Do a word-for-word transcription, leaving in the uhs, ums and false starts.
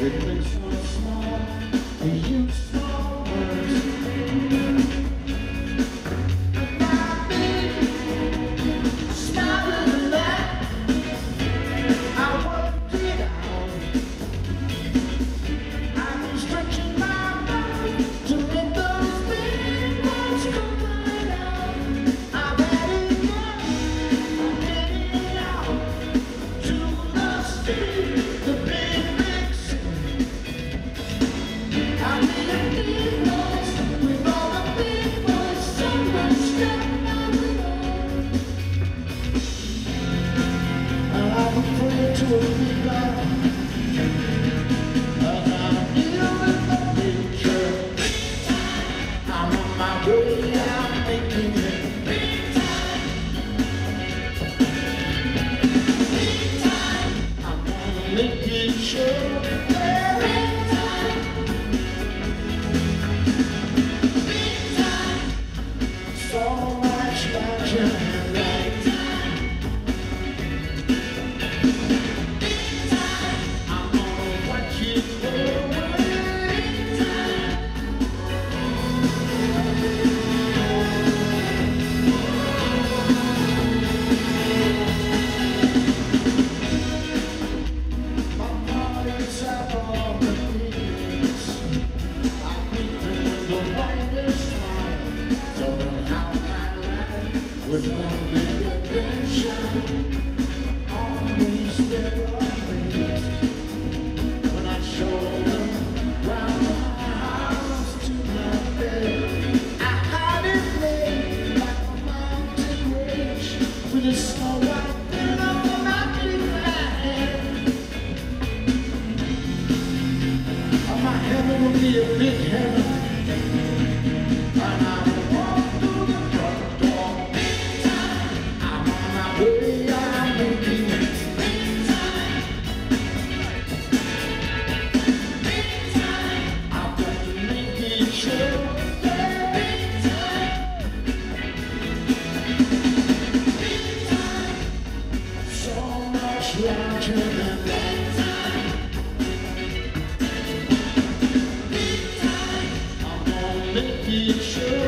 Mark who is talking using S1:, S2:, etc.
S1: It makes so small, and you small words. I've been smiling a lot. I worked it out. I've been stretching my mouth to let those big words come out. I've had enough. I'm getting out to the street, the big, big city. I made a big noise with all the big boys, so much stuff I belong. I'm afraid to be gone. I'm dealing with the future. I'm on my way, I'm making it big time. Big time. I'm gonna make it sure. Big time. Big time. So much larger than big time. Big time. I'm gonna watch it go away. Big time. My parties have all the things. I pretend the brightest smile. So how my life with one big adventure. Always there are things. When I show them round my house to my bed, I hide it late like a mountain range with a snow white thing on my big head. My heaven will be a big heaven, and I will walk through the front door. Big time. I'm on my way, I'm making it. Big time. Big time. I'm gonna make it sure. Big time. Big time. So much larger than big time. Big time. I'm gonna make it sure.